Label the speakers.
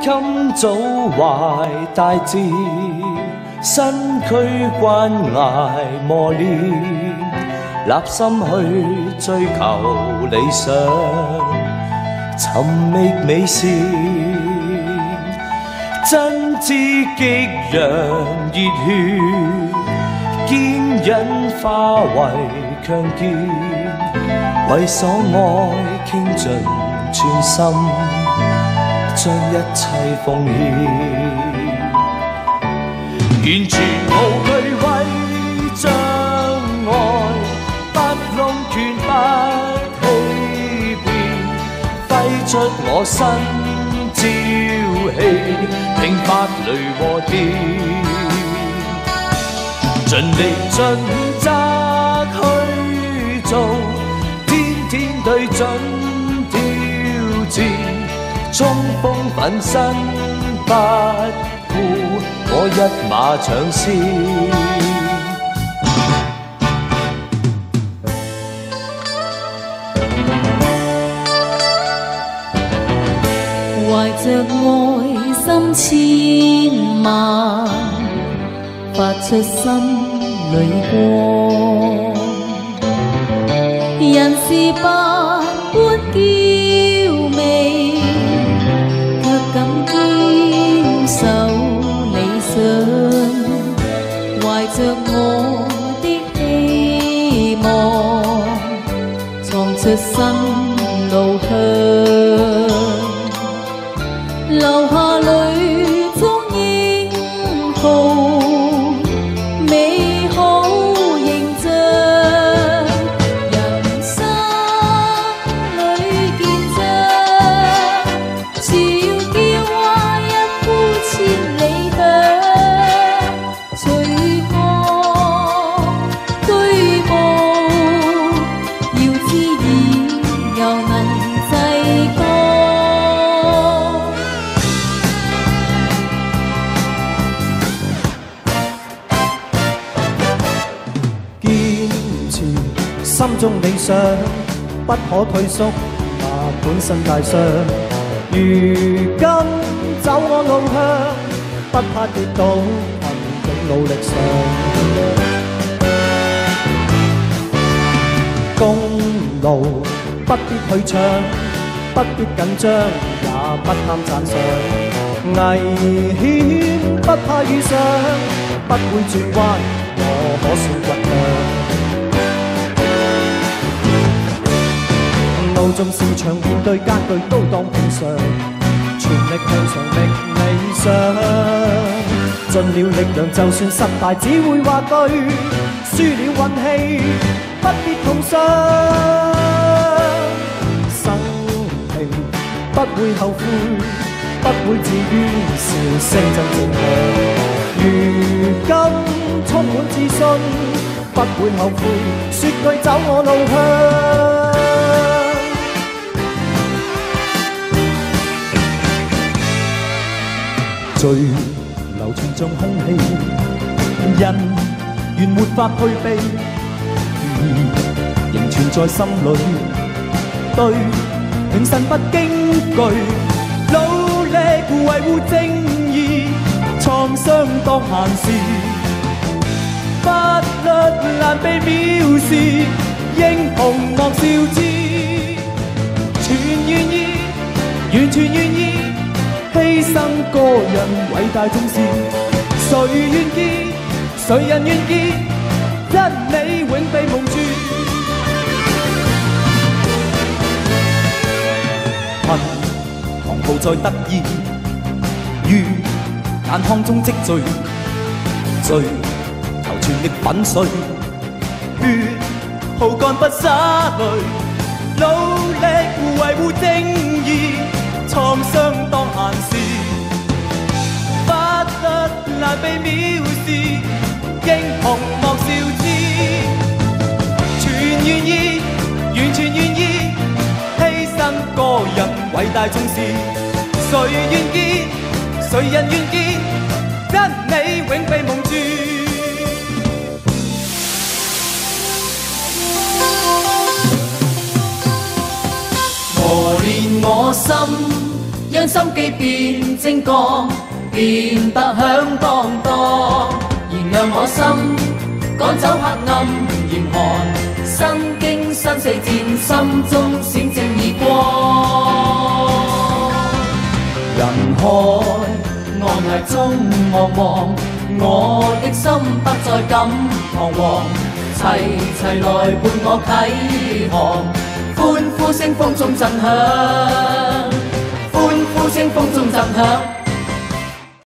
Speaker 1: 今早懷大志，身軀關捱磨練，立心去追求理想，尋覓美善，真知激揚熱血，堅忍化為強健，為所愛傾盡全心。將一切奉獻，完全無懼為障礙，不弄權不欺騙，揮出我新朝氣，拼發雷和電，盡力盡責去做，天天對準挑戰。衝鋒奮身不顧，我一馬搶先。
Speaker 2: 懷着愛心千萬，發出心裏光。人是百般嬌媚，敢堅守理想，懷着我的希望，創出新路向，留下淚中英雄美好形象。人生裏見證，千里腳，隨風居步，要知意又能制歌。
Speaker 3: 堅持心中理想，不可退縮，那本身帶傷。如今走我路向，不怕跌倒，困境努力上。公路不必去唱，不必緊張，也不貪讚賞。危險不怕遇上，不會轉彎，我可算倔強。路縱是長，面對艱巨都當平常。全力向上覓理想，盡了力量，就算失敗只會話對，輸了運氣不必痛傷。生平不會後悔，不會自怨，笑聲真正強。如今充滿自信，不會後悔，說句走我路向。最流傳像空氣，人原沒法退避，仍存在心裏。對，永身不驚懼，努力維護正義，創傷當閒事，法律難被藐視，英雄莫笑之，全願意，完全願意。犧牲個人偉大宗旨，誰願見？誰人願見？真理永被蒙住。貧狂暴再得意，於眼眶中積聚，罪求全力粉碎，血耗乾不灑淚，努力維護正義。創傷當閒事，法律難被藐視，英雄莫笑之。全願意，完全願意，犧牲個人偉大宗旨。誰願見？誰人願見？真理永被蒙住。磨練我心，
Speaker 4: 讓心機變精光，變得響當當。燃亮我心，趕走黑暗嚴寒，身經生死戰，心中閃正義光。人海岸崖中茫茫，我的心不再感彷徨，齊齊來伴我啟航，歡呼聲風中震響，歡呼聲風中震響。